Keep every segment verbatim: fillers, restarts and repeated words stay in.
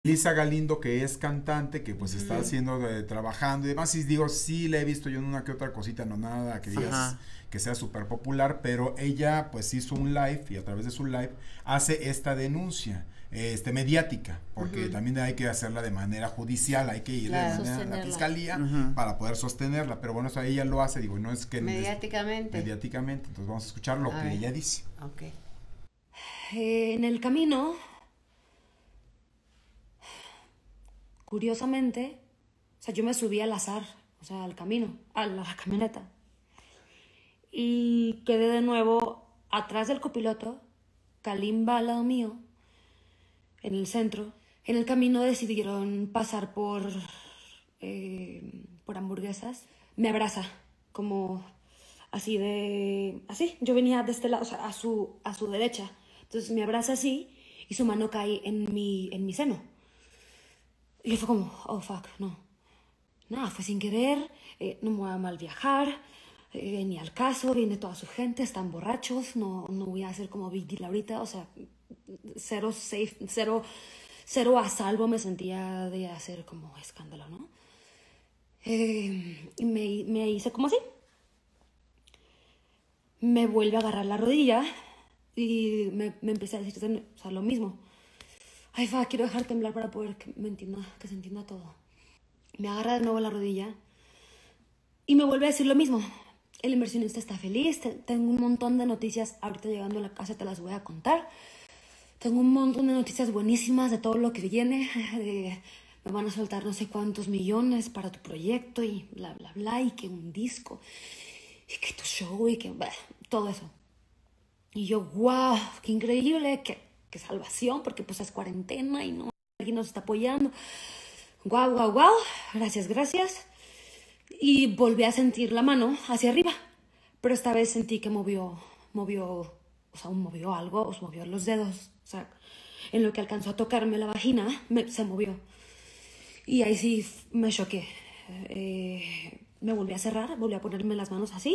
Melissa Galindo, que es cantante, que pues está Ujú. haciendo, eh, trabajando y demás, y digo, sí la he visto yo en una que otra cosita, no nada que digas Ajá. que sea súper popular, pero ella pues hizo un live y a través de su live hace esta denuncia, este mediática, porque Ujú. también hay que hacerla de manera judicial, hay que ir Claro. de manera a la Sostenerla. fiscalía Ujú. para poder sostenerla, pero bueno, eso ella lo hace, digo, no es que Mediáticamente. mediáticamente, entonces vamos a escuchar lo A que ver. ella dice. Ok. Eh, en el camino, curiosamente, o sea, yo me subí al azar, o sea, al camino, a la, la camioneta. Y quedé de nuevo atrás del copiloto, Kalimba al lado mío, en el centro. En el camino decidieron pasar por, eh, por hamburguesas. Me abraza, como así de... Así, yo venía de este lado, o sea, a su, a su derecha. Entonces me abraza así y su mano cae en mi, en mi seno. Y fue como, oh, fuck, no. Nada, fue sin querer, eh, no me voy a mal viajar, eh, ni al caso, viene toda su gente, están borrachos, no, no voy a hacer como Big Deal ahorita, o sea, cero safe, cero, cero a salvo me sentía de hacer como escándalo, ¿no? Eh, y me, me hice como así. Me vuelve a agarrar la rodilla y me, me empecé a decir, o sea, lo mismo. Ay, fa, quiero dejar temblar para poder que me entienda, que se entienda todo. Me agarra de nuevo la rodilla y me vuelve a decir lo mismo. El inversionista está feliz, te, tengo un montón de noticias, ahorita llegando a la casa te las voy a contar. Tengo un montón de noticias buenísimas de todo lo que viene, de, me van a soltar no sé cuántos millones para tu proyecto y bla, bla, bla, y que un disco, y que tu show, y que bla, todo eso. Y yo, wow, qué increíble, qué, qué salvación, porque pues es cuarentena y no, alguien nos está apoyando. Guau, guau, guau, gracias, gracias. Y volví a sentir la mano hacia arriba, pero esta vez sentí que movió, movió, o sea, movió algo, o movió los dedos, o sea, en lo que alcanzó a tocarme la vagina, me, se movió. Y ahí sí me choqué. Eh, me volví a cerrar, volví a ponerme las manos así.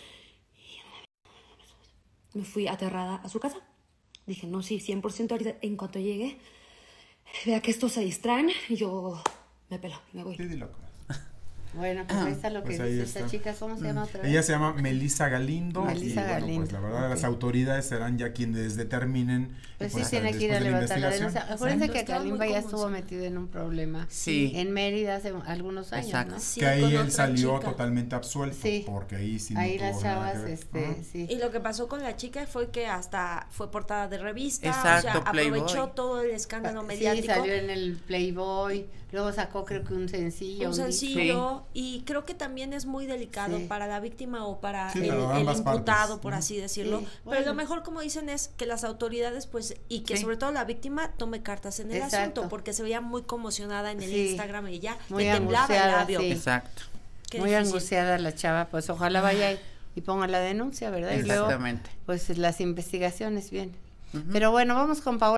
Me fui aterrada a su casa. Dije, no, sí, cien por ciento ahorita, en cuanto llegue, vea que estos se distraen, y yo me pelo, me voy. Sí, dilo. Bueno, pues ahí está lo que Pues ahí dice está. esta chica. ¿Cómo se llama otra vez? Ella se llama Melissa Galindo. Melissa y bueno, Galindo. pues la verdad, Ok. las autoridades serán ya quienes determinen. Pues pues, sí, tiene que ir a después de la levantar la investigación. denuncia. Acuérdense Exacto, que estaba muy Kalimba ya conmocionada. estuvo metido en un problema Sí. en Mérida hace algunos años, Exacto. ¿no? Sí, Que ahí con él otra salió chica. totalmente absuelto. Sí. Porque ahí sí Ahí no las tuvo nada chavas, que ver. este, Ajá. sí. Y lo que pasó con la chica fue que hasta fue portada de revista, Exacto, o sea, aprovechó Playboy. todo el escándalo Sí, mediático, salió en el Playboy, luego sacó creo que un sencillo. un disco. sencillo, y creo que también es muy delicado Sí. para la víctima o para Sí, el, pero el ambas imputado, partes. por Ujú. así decirlo. Sí, Pero bueno. lo mejor, como dicen, es que las autoridades, pues, y que Sí. sobre todo la víctima tome cartas en el Exacto. asunto, porque se veía muy conmocionada en el Sí. Instagram y ya Muy le temblaba el angustiada, labio. sí. Exacto. Qué Muy difícil. angustiada la chava, pues ojalá vaya y, y ponga la denuncia, ¿verdad? Y luego, Exactamente. pues las investigaciones bien. Ujú. Pero bueno, vamos con Paola.